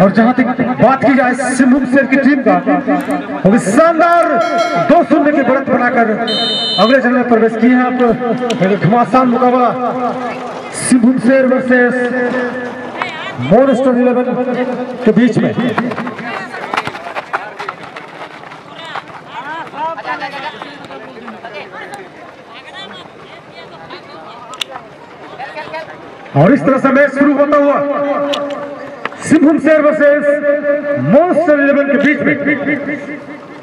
और जहां तक बात की जाए सिंहभूम शेर की टीम का, अभी शानदार 2-0 की बढ़त बनाकर अगले चरण में प्रवेश किए हैं। आप घमासान मुकाबला सिंहभूम शेर वर्सेस मॉनस्टर 11 के बीच में। और इस तरह से मैच शुरू होता हुआ सिंहभूम शेर वर्सेस मॉनस्टर 11 के बीच में।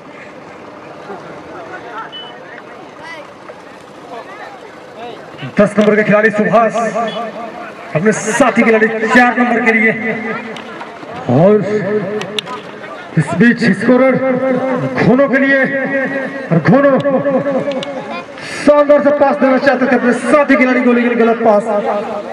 दस नंबर के खिलाड़ी सुभाष अपने साथी खिलाड़ी 4 नंबर के लिए, और इस बीच स्कोरर घोनो के लिए, और घोनो शानदार से पास देना चाहते थे अपने साथी खिलाड़ी को, लेकिन गलत पास।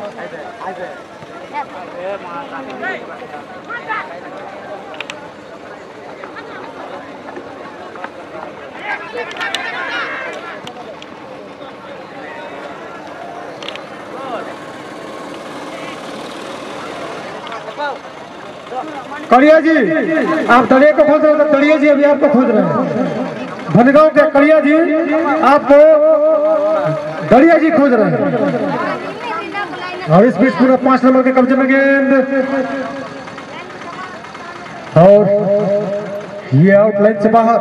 कड़िया जी, आप दड़िया को खोज रहे हैं, दड़िया जी अभी आपको खोज रहे हैं। भनगांव के कड़िया जी आपको दड़िया जी खोज रहे हैं। और इस बीच पूरा 5 नंबर के कब्जे में गेंद, और ये आउटलाइन से बाहर,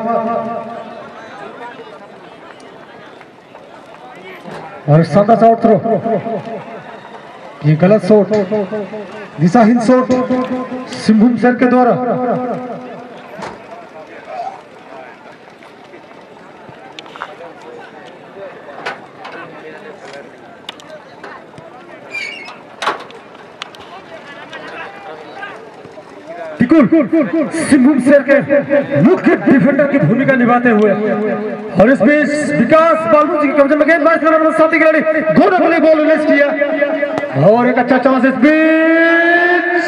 और शानदार सा आउट थ्रो, ये गलत शॉट, दिशाहीन शॉट सिंहभूम शेर के द्वारा। टिकुल सिंहभूम शेर के मुख्य डिफेंडर की भूमिका निभाते हुए, और इस बीच विकास बालू जी के कब्जे में गेंद, 22 नंबर साथी खिलाड़ी घोड़े को बॉल रिलीज किया, और एक अच्छा चांस इस बीच,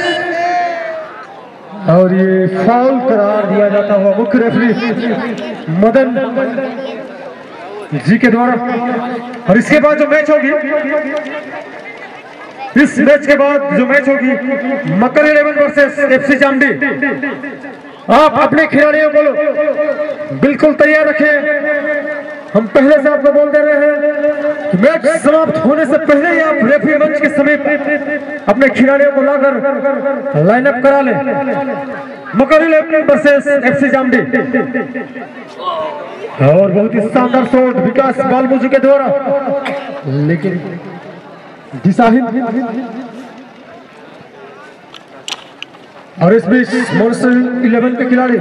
और ये फाउल करार दिया जाता हुआ मुख्य रेफरी मदन जी के द्वारा। और इसके बाद जो मैच होगी, इस मैच के बाद जो मैच होगी मकर 11 वर्सेस FC जामडी, आप अपने खिलाड़ियों को बिल्कुल तैयार रखें। हम पहले से आपको बोल दे रहे हैं कि मैच समाप्त होने से पहले ही आप रेफरी मंच के समीप अपने खिलाड़ियों को लाकर लाइनअप करा लें। मकर 11 वर्सेस FC जामडी, और बहुत ही शानदार शॉट विकास बालमू जी के द्वारा, लेकिन दिशाहीन। और इस बीच मॉनस्टर 11 के खिलाड़ी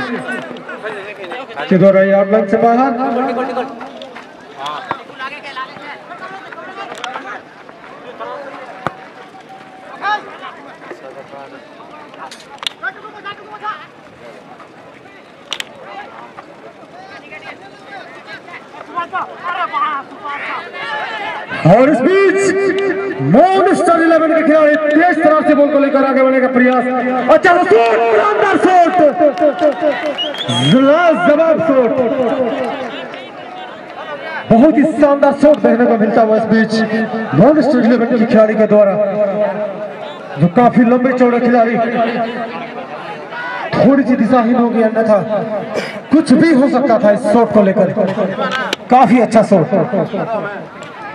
के द्वारा ये आउटलाइन से बाहर, और इस बीच मॉनस्टर 11 के खिलाड़ी तेज तरह से बॉल को लेकर आगे बढ़ने का प्रयास। अच्छा शानदार शॉट, जवाब शॉट, बहुत ही शानदार शॉट देखने को मिलता हुआ इस बीच मॉनस्टर 11 के खिलाड़ी के द्वारा, जो काफी लंबे चौड़े खिलाड़ी, थोड़ी सी दिशाहीन हो गई, अन्यथा कुछ भी हो सकता था इस शॉट को लेकर। काफी अच्छा शॉट।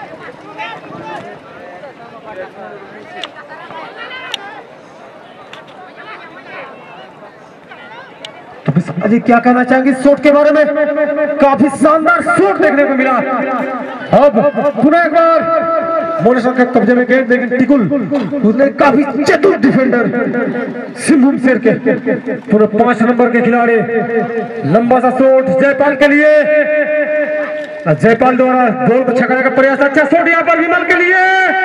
तो अजी क्या कहना चाहेंगे इस शॉट के बारे में? काफी शानदार शॉट देखने को मिला। अब पुनः एक बार मॉनस्टर के कब्जे में गेंद, लेकिन टिकुल उसने काफी चतुर डिफेंडर सिंहभूम शेर के पूरे 5 नंबर के खिलाड़ी, लंबा सा शॉट जयपाल के लिए, जयपाल द्वारा बॉल को छकाने का प्रयास। अच्छा शॉट यहाँ पर विमल के लिए,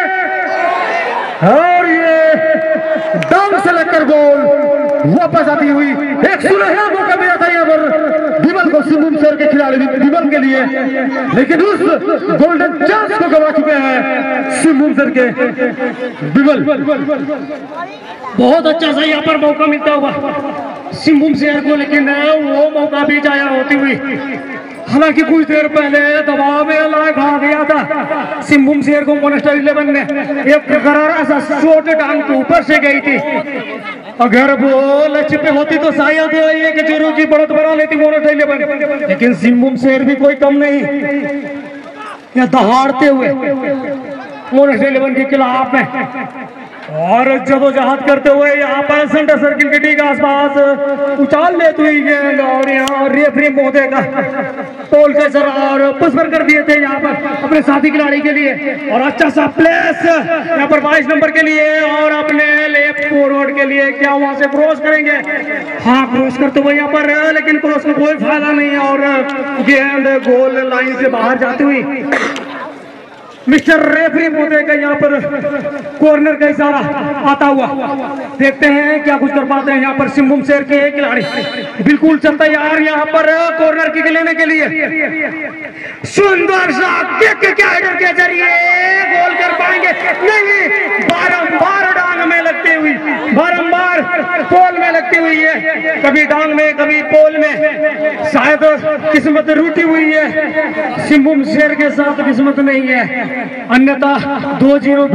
और ये डाउन से लेकर बॉल वापस आती हुई एक सुनहरा मौका मिला था यहाँ पर विमल को, सिंहभूम शेर के खिलाड़ी विमल के लिए, लेकिन उस गोल्डन चांस को गवा चुके हैं सिंहभूम शेर के विमल। बहुत अच्छा सा यहाँ पर मौका मिलता हुआ सिंहभूम शेर को, लेकिन वो मौका भी जाया होती हुई। हालांकि कुछ देर पहले दबाव में लाइव आ गया था सिंहभूम शेर को मॉनस्टर 11 ने, एक करारा सा शॉट टांग के ऊपर से गई थी, अगर वो लक्ष्य पे होती तो शायद एक जीरो की बढ़त बना लेती मोनोस्टार 11, लेकिन सिंबुम शेर भी कोई कम नहीं, या दहाड़ते हुए मोनोस्टार 11 के खिलाफ में और जदोजहद करते हुए यहाँ पर सेंटर सर्किल के ठीक आसपास उछाल लेती हुई गेंद, और यहाँ रेफरी महोदय का पोल कैसर और पुष्पर कर दिए थे यहाँ पर अपने साथी खिलाड़ी के लिए, और अच्छा सा प्लेस यहाँ पर 22 नंबर के लिए और अपने लेफ्ट फॉरवर्ड के लिए। क्या वहां से क्रॉस करेंगे? हाँ, क्रॉस करते हुए यहाँ पर, लेकिन क्रॉस में कोई फायदा नहीं और गेंद गोल लाइन से बाहर जाती हुई मिस्टर रेफरी महोदय का यहाँ पर कॉर्नर का इशारा आता हुआ। देखते हैं क्या कुछ कर पाते हैं यहाँ पर सिंबुम शेर के खिलाड़ी। बिल्कुल चलता यार यहाँ पर कॉर्नर किक लेने के लिए, सुंदर सा किक के जरिए गोल कर पाएंगे? नहीं, बारंबार डांग में लगती हुई, बारंबार पोल में लगती हुई है, कभी डांग में कभी पोल में, शायद किस्मत रूठी हुई है। सिंबुम शेर के साथ किस्मत नहीं है, अन्यथा 2-0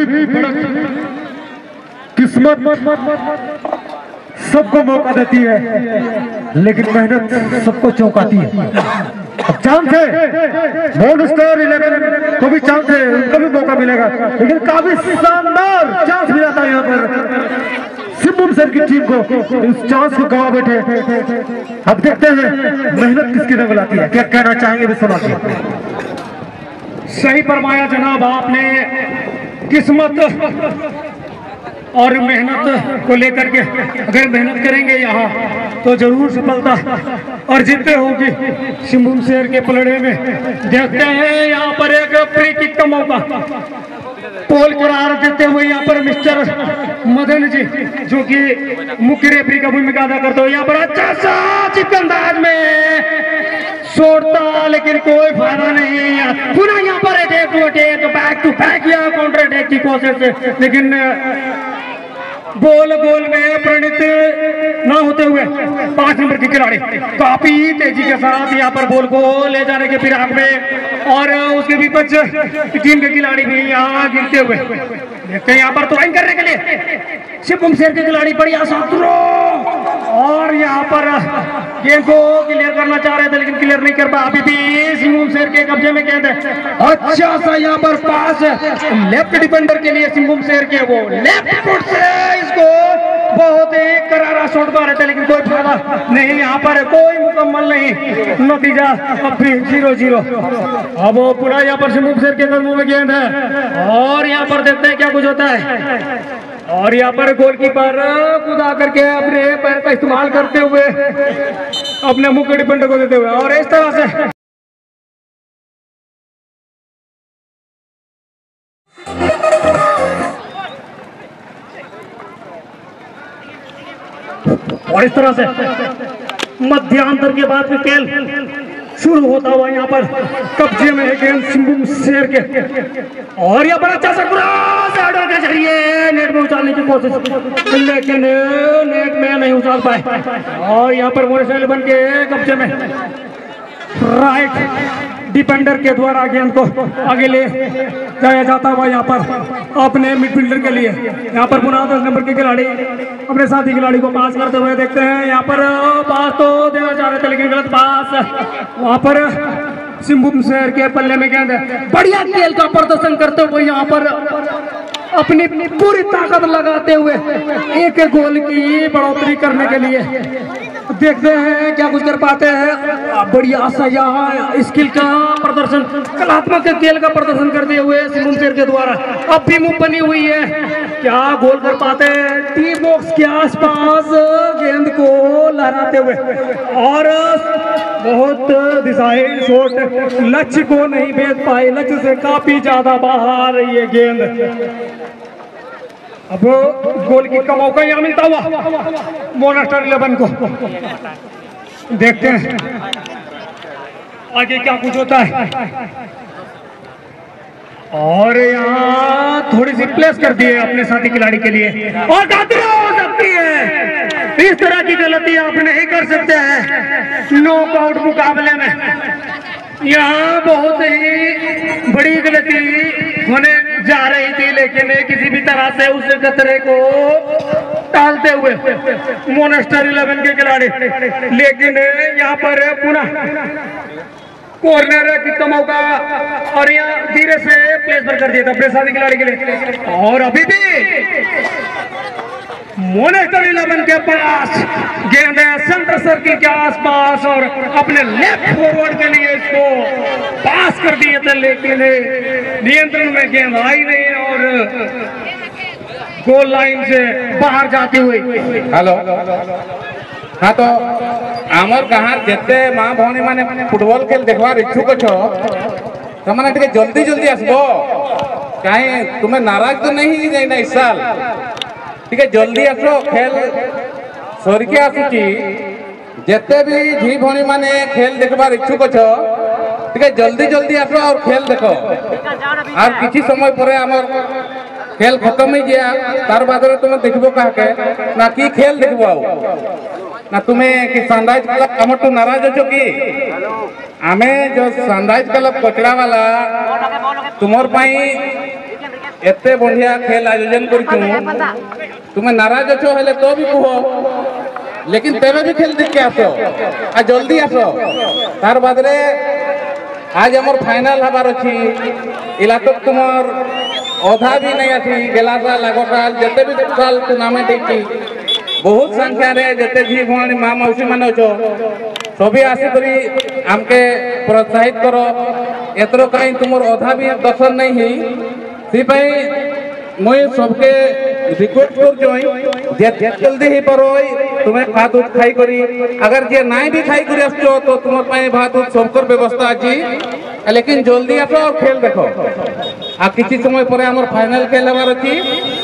किस्मत सबको मौका देती है, लेकिन मेहनत सबको चौंकाती है। अब चांस है मोनस्टार 11 को भी चांस है, उनको भी मौका मिलेगा, लेकिन काफी शानदार चांस मिला था यहाँ पर सिंबुम शेर की टीम को, इस चांस को गवा बैठे। अब देखते हैं मेहनत किसकी रंग लाती है, क्या कहना चाहेंगे विश्वनाथ? सही फरमाया जनाब आपने, किस्मत और मेहनत को लेकर के अगर मेहनत करेंगे यहाँ तो जरूर सफलता और जीतते होगी सिंबुम शेर के पलड़े में। देखते हैं यहाँ पर एक फ्री किक का मौका, पोल करार देते हुए यहाँ पर मिस्टर मदन जी जो कि मुख्य रेफरी का भूमिका अदा करते हुए यहाँ पर अच्छा सा चिकनदाज में छोड़ता, लेकिन कोई फायदा नहीं। पुनः यहाँ पर attack to attack, back to back या काउंटर अटैक की कोशिश, लेकिन गोल में परिणित न होते हुए 5 नंबर के खिलाड़ी काफी तेजी के साथ यहाँ पर बॉल को ले जाने के फिराक में, और उसके विपक्ष टीम के खिलाड़ी भी यहाँ गिरते हुए देखते हैं यहाँ पर थ्रोइंग करने के लिए सिंबुम शेर के खिलाड़ी बढ़िया सा थ्रो, और यहाँ पर गेंद को क्लियर करना चाह रहे थे लेकिन क्लियर नहीं कर पाया। अभी भी सिंबुम शेर के कब्जे में गेंद है, अच्छा सा यहाँ पर पास लेफ्ट डिफेंडर के लिए सिंबुम शेर के, वो लेफ्ट फुट से इसको बहुत ही करारा शॉट मारे थे लेकिन कोई फायदा नहीं, यहाँ पर कोई मुकम्मल नहीं, नतीजा अब भी 0-0। अब पुनः यहाँ पर सिंबुम शेर के कदमों में गेंद है और यहाँ पर देखते हैं क्या कुछ होता है, और यहाँ पर गोलकीपर कूदा करके अपने पैर का इस्तेमाल करते हुए अपने मुख्य डिफेंडर को देते हुए, और इस तरह से मध्यांतर के बाद में खेल शुरू होता हुआ यहाँ पर कब्जे में गेंद सिंबुम शेर के, और यहाँ पर अच्छा सा क्रॉस हेडर के जरिए नेट में उछालने की कोशिश, लेकिन नेट में नहीं उछाल पाए, और यहाँ पर मोनोस्टार 11 के कब्जे में राइट डिफेंडर के द्वारा गेंद को आगे ले जाया जाता हुआ यहाँ पर अपने मिडफील्डर के लिए। यहाँ पर पुनः 10 नंबर के खिलाड़ी अपने साथी खिलाड़ी को पास करते हुए देखते हैं, यहाँ पर पास तो देना चाह रहे थे लेकिन गलत पास, वहाँ पर सिंबुम शेर के पल्ले में गेंद है। बढ़िया खेल का प्रदर्शन करते हुए यहाँ पर अपनी पूरी ताकत लगाते हुए एक गोल की बढ़ोतरी करने के लिए देखते हैं क्या कुछ कर पाते हैं। बढ़िया सा यहाँ स्किल का प्रदर्शन, कलात्मक खेल का प्रदर्शन करते हुए सिंबुम शेर के द्वारा अब भी मुंह बनी हुई है, क्या गोल कर पाते हैं टी बॉक्स के आसपास गेंद को लहराते हुए, और बहुत दिशाहीन शॉट, लक्ष्य को नहीं भेज पाए, लक्ष्य से काफी ज्यादा बाहर ये गेंद। अब गोल किक का मौका यहाँ मिलता हुआ मोनस्टार 11 को, देखते हैं आगे क्या कुछ होता है, और यहाँ थोड़ी सी प्लेस कर दी है अपने साथी खिलाड़ी के लिए, और गलती हो सकती है, इस तरह की गलती आप नहीं कर सकते हैं नॉकआउट मुकाबले में। यहाँ बहुत ही बड़ी गलती होने जा रही थी, लेकिन किसी भी तरह से उस खतरे को टालते हुए मोनेस्टर 11 के खिलाड़ी, लेकिन यहाँ पर पुनः कॉर्नर किक का मौका और यहाँ धीरे से प्लेस पर कर दिया था प्रेसादी खिलाड़ी के लिए। और अभी भी मोनेस्टर 11 के पास गेंद है सेंटर सर्किल के आसपास और अपने लेफ्ट फॉरवर्ड के लिए इसको पास कर दिए थे, लेकिन नियंत्रण में गेंद आई नहीं और गोल लाइन से बाहर जाती हुई। हेलो हाँ, तो आमर गाँव जिते माँ भौणी मैंने फुटबॉल खेल देखवार इच्छुक छो तो मैंने टे जल्दी जल्दी आसबो, कहीं तुम्हें नाराज तो नहीं जाइना इस साल, ठीक है जल्दी आसो, खेल सरिके आसुची, जिते भी झी भौणी मैंने खेल देखवार इच्छुक छो ठीक है जल्दी जल्दी आसो और खेल देखो। और किसी समय पर आमर खेल खत्म ही गया तार बाद तुम्हें देखबो कहा ना कि खेल देखबो ना तुम्हें कि सनराइज क्लब आम तो नाराज हो कि आमे जो सनराइज क्लब कचरा वाला तुमर पाई एते बढ़िया खेल आयोजन कर तुम्हें नाराज अच्छो हेले तो भी कहो, लेकिन तेरे भी खेल देख के आसो आ जल्दी आसो। तार बाद रे आज हमर फाइनल हबार अच्छी इला तो तुमर अधा भी नहीं अच्छी गेला साल आगो साल जिते भी साल टूर्नामेंट देखी बहुत संख्या रे जिते झी भौणी माँ मौसी मान अच्छो सभी आसी करी आमके प्रोत्साहित करो, एतरो कहीं तुमर अधा भी दर्शन नहीं ही मुई सबके रिक्वेस्ट कर जल्दी ही पर तुम्हें भात उत खाई करी, अगर जे नहीं भी खाई करी आसो तो तुम भात उत सबकर व्यवस्था अच्छी, लेकिन जल्दी आसो और खेल देखो। आ किसी समय पर आमर फाइनल खेल हमार अच्छी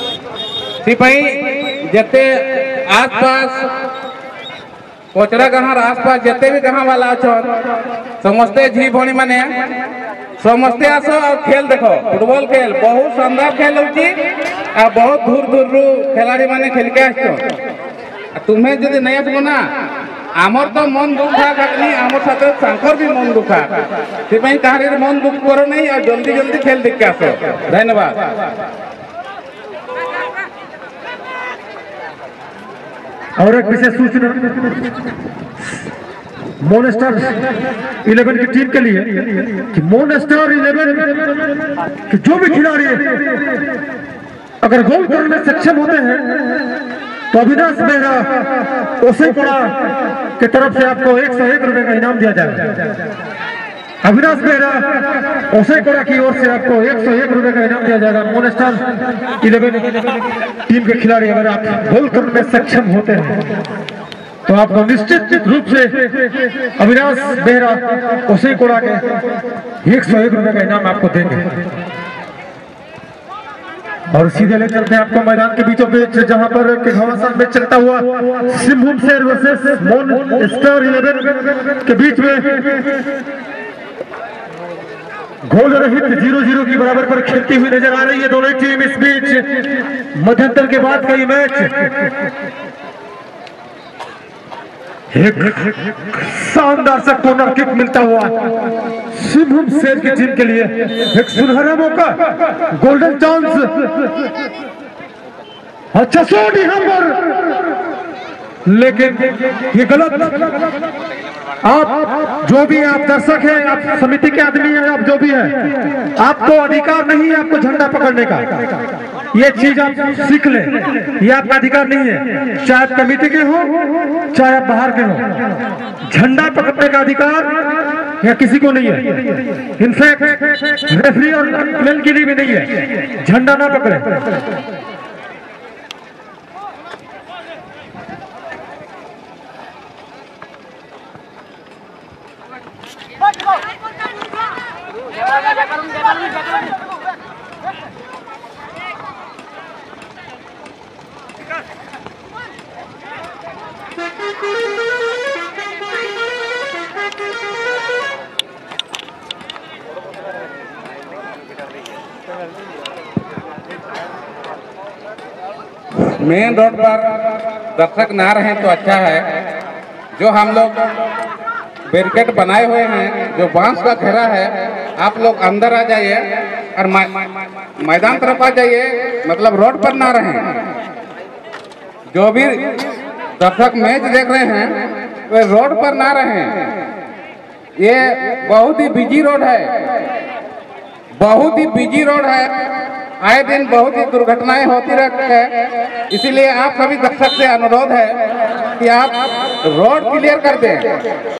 जिते आसपास कोचरा गाँव आसपास जिते भी गाँव वाला अच्छो समस्ते झी भौणी मैंने समस्ते आसो और खेल देखो। फुटबॉल खेल बहुत शानदार खेल होची आ बहुत दूर दूर रू खिलाड़ी माने खेल के आसो, तुम्हें जदि नहीं आसबो ना आमर तो मन दुखा खाली आमर साथे सांकर भी मन दुखा सेपाई कहारी मन दुख करो नहीं और जल्दी जल्दी खेल देख के आसो। धन्यवाद। और एक विशेष सूचना मोनेस्टर 11 की टीम के लिए कि मोनेस्टर 11 कि जो भी खिलाड़ी अगर गोल करने में सक्षम होते हैं तो अविनाश बेहरा ओसेकोड़ा की तरफ से आपको 101 रुपए का इनाम दिया जाएगा। अविनाश बेहरा ओसेकोड़ा की ओर से आपको 101 रुपए का इनाम दिया जाएगा। मोनेस्टर 11 टीम के खिलाड़ी अगर आप गोल करने में सक्षम होते हैं तो आपको निश्चित रूप से अविनाश बेहरा ओसेकोड़ा के 101 रुपए का इनाम आपको देंगे। और सीधे ले चलते हैं आपको मैदान के बीचों बीच जहां पर घमासान में चलता हुआ सिंहभूम शेर वर्सेस मोनेस्टर 11 के बीच में गोल रहित 0-0 की बराबर पर खेलती हुई नजर आ रही है दोनों टीम। इस बीच मध्यंतर के बाद का ये मैच एक शानदार सा कॉर्नर किक मिलता हुआ सिंहभूम शेर की टीम के लिए एक सुनहरा मौका, गोल्डन चांस। अच्छा शॉट यहाँ पर, लेकिन ये गलत। आप जो भी आप दर्शक हैं, आप समिति के आदमी हैं, आप जो भी हैं, आपको अधिकार नहीं है आपको झंडा पकड़ने का। ये चीज आप सीख लें, ये आपका अधिकार नहीं है। चाहे आप कमेटी के हो चाहे आप बाहर के हो, झंडा पकड़ने का अधिकार या किसी को नहीं है। इनफैक्ट रेफरी और प्लेन के लिए भी नहीं है, झंडा ना पकड़े। मेन रोड पर दर्शक ना रहे तो अच्छा है। जो हम लोग बैरिकेड बनाए हुए हैं, जो बांस का घेरा है, आप लोग अंदर आ जाइए। और मैदान तरफ आ जाइए, मतलब रोड पर ना रहें। जो भी दर्शक मैच देख रहे हैं वे रोड पर ना रहें। ये बहुत ही बिजी रोड है, बहुत ही बिजी रोड है। आए दिन बहुत ही दुर्घटनाएं होती रहती है, इसीलिए आप सभी दर्शक से अनुरोध है कि आप रोड क्लियर कर दें।